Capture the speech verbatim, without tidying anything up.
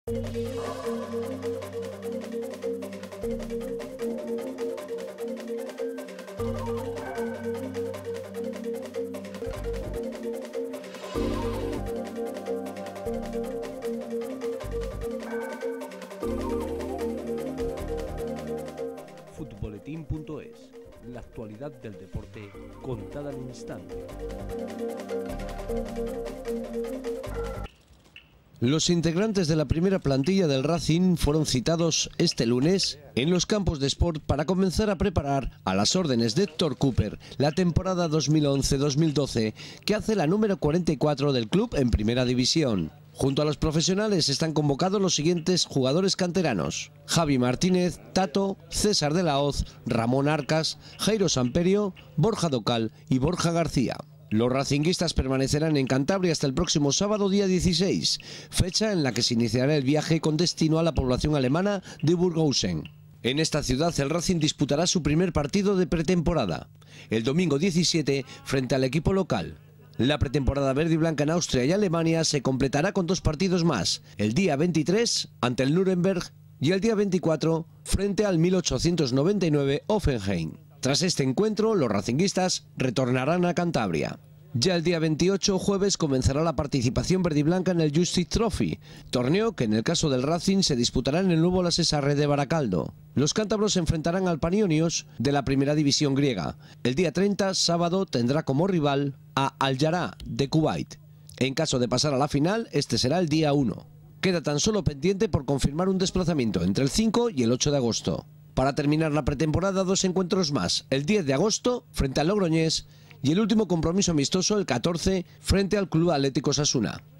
Futboletín punto es, la actualidad del deporte contada al instante. Los integrantes de la primera plantilla del Racing fueron citados este lunes en los campos de Sport para comenzar a preparar, a las órdenes de Héctor Cooper, la temporada dos mil once dos mil doce, que hace la número cuarenta y cuatro del club en Primera División. Junto a los profesionales están convocados los siguientes jugadores canteranos: Javi Martínez, Tato, César de la Hoz, Ramón Arcas, Jairo Samperio, Borja Docal y Borja García. Los racinguistas permanecerán en Cantabria hasta el próximo sábado día dieciséis, fecha en la que se iniciará el viaje con destino a la población alemana de Burghausen. En esta ciudad el Racing disputará su primer partido de pretemporada, el domingo diecisiete frente al equipo local. La pretemporada verde y blanca en Austria y Alemania se completará con dos partidos más, el día veintitrés ante el Nuremberg y el día veinticuatro frente al mil ochocientos noventa y nueve Offenheim. Tras este encuentro, los racinguistas retornarán a Cantabria. Ya el día veintiocho, jueves, comenzará la participación verde y blanca en el Justice Trophy, torneo que en el caso del Racing se disputará en el nuevo La Cesarre de Baracaldo. Los cántabros se enfrentarán al Panionios de la primera división griega. El día treinta, sábado, tendrá como rival a Al-Yará de Kuwait. En caso de pasar a la final, este será el día uno. Queda tan solo pendiente por confirmar un desplazamiento entre el cinco y el ocho de agosto. Para terminar la pretemporada, dos encuentros más, el diez de agosto frente al Logroñés y el último compromiso amistoso el catorce frente al Club Atlético Osasuna.